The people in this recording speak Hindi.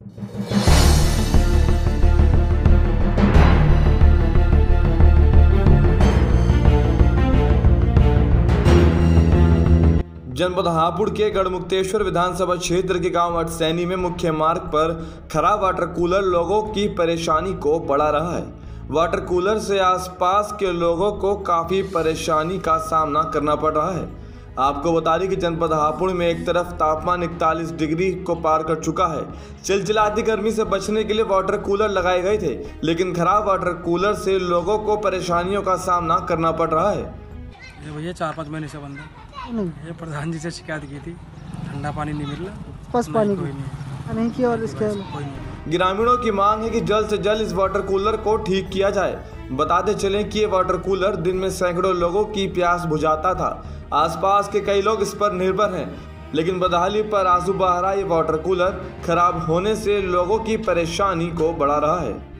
जनपद हापुड़ के गढ़मुक्तेश्वर विधानसभा क्षेत्र के गांव अटसैनी में मुख्य मार्ग पर खराब वाटर कूलर लोगों की परेशानी को बढ़ा रहा है। वाटर कूलर से आसपास के लोगों को काफी परेशानी का सामना करना पड़ रहा है। आपको बता दें कि जनपद हापुड़ में एक तरफ तापमान 41 डिग्री को पार कर चुका है। चिलचिलाती गर्मी से बचने के लिए वाटर कूलर लगाए गए थे, लेकिन खराब वाटर कूलर से लोगों को परेशानियों का सामना करना पड़ रहा है। ये भैया 4-5 महीने से बंद है। ये प्रधान जी से शिकायत की थी, ठंडा पानी नहीं मिल रहा, बस पानी कोई नहीं किया और इसके कोई नहीं। ग्रामीणों की मांग है कि जल्द से जल्द इस वाटर कूलर को ठीक किया जाए। बताते चलें कि ये वाटर कूलर दिन में सैकड़ों लोगों की प्यास बुझाता था। आसपास के कई लोग इस पर निर्भर हैं, लेकिन बदहाली पर आंसू बहा रहा ये वाटर कूलर खराब होने से लोगों की परेशानी को बढ़ा रहा है।